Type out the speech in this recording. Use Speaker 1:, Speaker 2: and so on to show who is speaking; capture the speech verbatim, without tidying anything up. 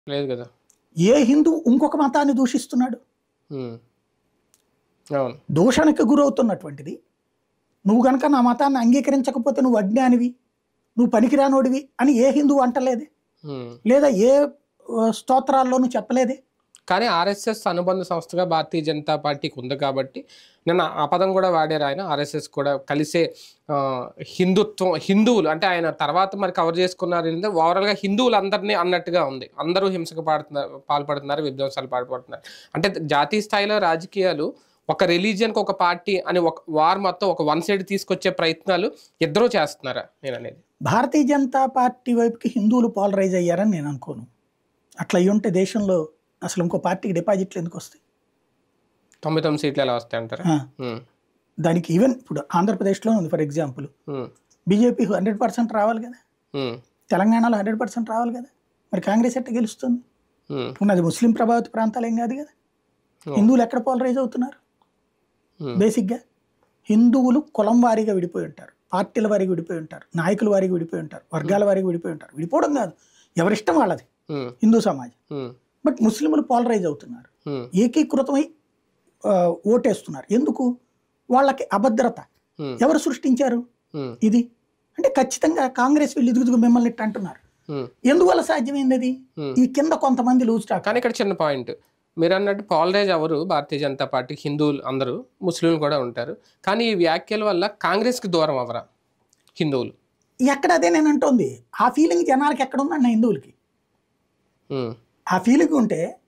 Speaker 1: లేదు కదా.
Speaker 2: ఏ హిందూ ఇంకొక మతాన్ని దూషిస్తున్నాడు?
Speaker 1: ఉమ్, అవును.
Speaker 2: దూషణకు గురవుతున్నటువంటిది నువ్వు గనక నా మతాన్ని అంగీకరించకపోతే నువ్వు అజ్ఞానివి, నువ్వు పనికిరానోడివి అని ఏ హిందువు అంటలేదే,
Speaker 1: ఉమ్.
Speaker 2: లేదా ఏ ఆ, స్తోత్రాల్లోనూ చెప్పలేదే.
Speaker 1: కానీ ఆర్ఎస్ఎస్ అనుబంధ సంస్థగా భారతీయ జనతా పార్టీకి ఉంది కాబట్టి నిన్న ఆ పదం కూడా వాడారు ఆయన. ఆర్ఎస్ఎస్ కూడా కలిసే ఆ, హిందుత్వం, హిందువులు అంటే ఆయన తర్వాత మరి కవర్ చేసుకున్నారు ఏంటంటే ఓవరాల్గా హిందువులు అందరినీ అన్నట్టుగా ఉంది. అందరూ హింసకు పాడుతున్నారు, పాల్పడుతున్నారు, విధ్వంసాలు పాల్పడుతున్నారు. అంటే జాతీయ స్థాయిలో రాజకీయాలు ఒక రిలీజియన్కి ఒక పార్టీ అని ఒక వార్ మొత్తం ఒక వన్ సైడ్ తీసుకొచ్చే ప్రయత్నాలు ఇద్దరూ చేస్తున్నారా నేను అనేది?
Speaker 2: భారతీయ జనతా పార్టీ వైపుకి హిందువులు పాలరైజ్ అయ్యారని నేను అనుకోను. అట్లా అయ్యి ఉంటే దేశంలో అసలు ఇంకో పార్టీకి డిపాజిట్లు ఎందుకు వస్తాయి?
Speaker 1: తొంభై తొమ్మిది సీట్లు ఎలా వస్తాయి అంటారా?
Speaker 2: ఆ,
Speaker 1: ఉమ్,
Speaker 2: దానికి ఈవెన్ ఇప్పుడు ఆంధ్రప్రదేశ్లో ఉంది for example,
Speaker 1: um,
Speaker 2: BJP hundred percent రావాలి కదా,
Speaker 1: ఉమ్,
Speaker 2: తెలంగాణలో హండ్రెడ్ పర్సెంట్ రావాలి కదా, మరి కాంగ్రెస్ ఎట్ట గెలుస్తుంది?
Speaker 1: ఉమ్,
Speaker 2: ఉన్నది ముస్లిం ప్రభావిత ప్రాంతాలు ఏం కాదు కదా.
Speaker 1: ఉమ్,
Speaker 2: హిందువులు ఎక్కడ పోలరైజ్ అవుతున్నారు?
Speaker 1: ఉమ్,
Speaker 2: బేసిక్గా హిందువులు కులం వారీగా విడిపోయి ఉంటారు, పార్టీల వారీగా విడిపోయి ఉంటారు, నాయకుల వారీగా విడిపోయి ఉంటారు, వర్గాల వారీగా విడిపోయి ఉంటారు. విడిపోవడం కాదు, ఎవరిష్టం వాళ్ళది
Speaker 1: ఉమ్,
Speaker 2: హిందూ సమాజం.
Speaker 1: ఉమ్,
Speaker 2: బట్ ముస్లింలు పోలరైజ్ అవుతున్నారు,
Speaker 1: ఉమ్,
Speaker 2: ఏకీకృతమై ఆ, ఓటేస్తున్నారు. ఎందుకు? వాళ్ళకి అభద్రత
Speaker 1: ఉమ్,
Speaker 2: ఎవరు సృష్టించారు
Speaker 1: ఉమ్,
Speaker 2: ఇది అంటే? ఖచ్చితంగా కాంగ్రెస్ వీళ్ళు ఇదుగుదుగు మిమ్మల్ని ఇట్ట అంటున్నారు.
Speaker 1: ఉమ్.
Speaker 2: ఎందువల్ల సాధ్యమైంది అది?
Speaker 1: Hmm.
Speaker 2: ఈ కింద కొంతమంది లూజ్ టాక్.
Speaker 1: కానీ ఇక్కడ చిన్న పాయింట్, మీరు అన్నట్టు పాలరైజ్ ఎవరు భారతీయ జనతా పార్టీ, హిందువులు అందరూ, ముస్లింలు కూడా ఉంటారు. కానీ ఈ వ్యాఖ్యల వల్ల కాంగ్రెస్కి దూరం అవరా హిందువులు?
Speaker 2: ఎక్కడ అదే నేను అంటోంది. ఆ ఫీలింగ్ జనాలకి ఎక్కడ ఉందన్న హిందువులకి.
Speaker 1: ఉమ్,
Speaker 2: ఆ ఫీలింగ్ ఉంటే